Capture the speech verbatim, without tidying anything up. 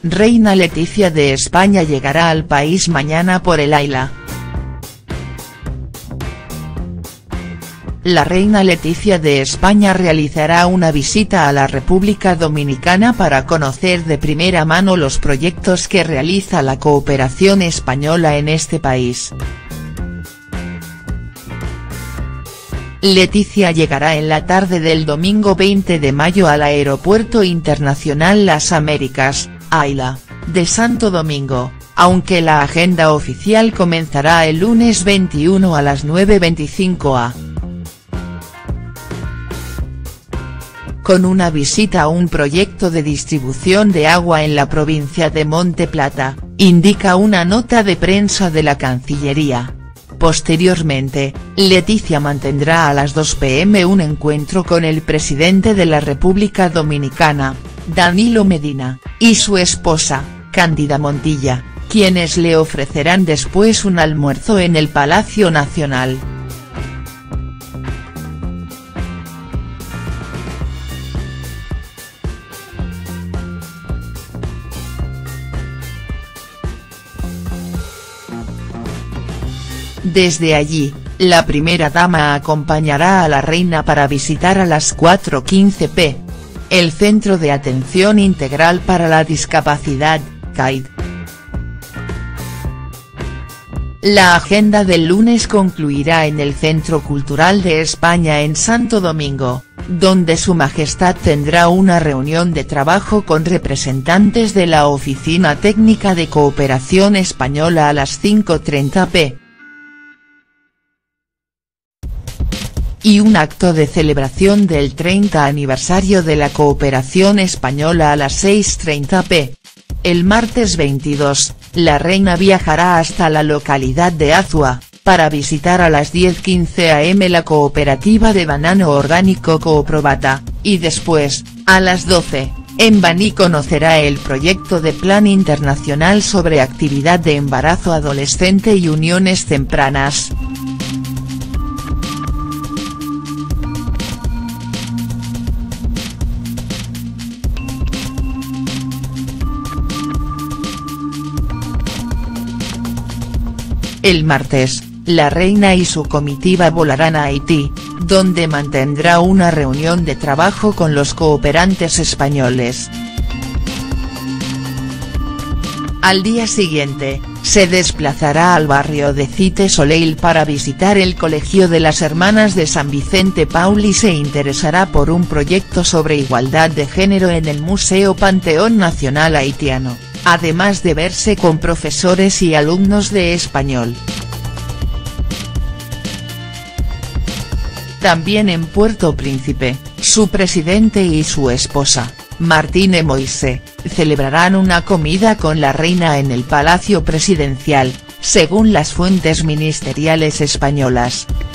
Reina Letizia de España llegará al país mañana por el AILA. La reina Letizia de España realizará una visita a la República Dominicana para conocer de primera mano los proyectos que realiza la cooperación española en este país. Letizia llegará en la tarde del domingo veinte de mayo al Aeropuerto Internacional Las Américas, AILA, de Santo Domingo, aunque la agenda oficial comenzará el lunes veintiuno a las nueve y veinticinco a m. Con una visita a un proyecto de distribución de agua en la provincia de Monte Plata, indica una nota de prensa de la Cancillería. Posteriormente, Letizia mantendrá a las dos p m un encuentro con el presidente de la República Dominicana, Danilo Medina, y su esposa, Cándida Montilla, quienes le ofrecerán después un almuerzo en el Palacio Nacional. Desde allí, la primera dama acompañará a la reina para visitar a las cuatro quince p m, el Centro de Atención Integral para la Discapacidad, C A I D. La agenda del lunes concluirá en el Centro Cultural de España en Santo Domingo, donde Su Majestad tendrá una reunión de trabajo con representantes de la Oficina Técnica de Cooperación Española a las cinco treinta p m. Y un acto de celebración del treinta aniversario de la cooperación española a las seis treinta p m. El martes veintidós, la reina viajará hasta la localidad de Azua, para visitar a las diez quince a m la cooperativa de banano orgánico Cooprobata, y después, a las doce, en Baní conocerá el proyecto de Plan Internacional sobre Actividad de Embarazo Adolescente y Uniones Tempranas. El martes, la reina y su comitiva volarán a Haití, donde mantendrá una reunión de trabajo con los cooperantes españoles. Al día siguiente, se desplazará al barrio de Cité Soleil para visitar el Colegio de las Hermanas de San Vicente Paul y se interesará por un proyecto sobre igualdad de género en el Museo Panteón Nacional Haitiano, además de verse con profesores y alumnos de español. También en Puerto Príncipe, su presidente y su esposa, Martine Moise, celebrarán una comida con la reina en el Palacio Presidencial, según las fuentes ministeriales españolas.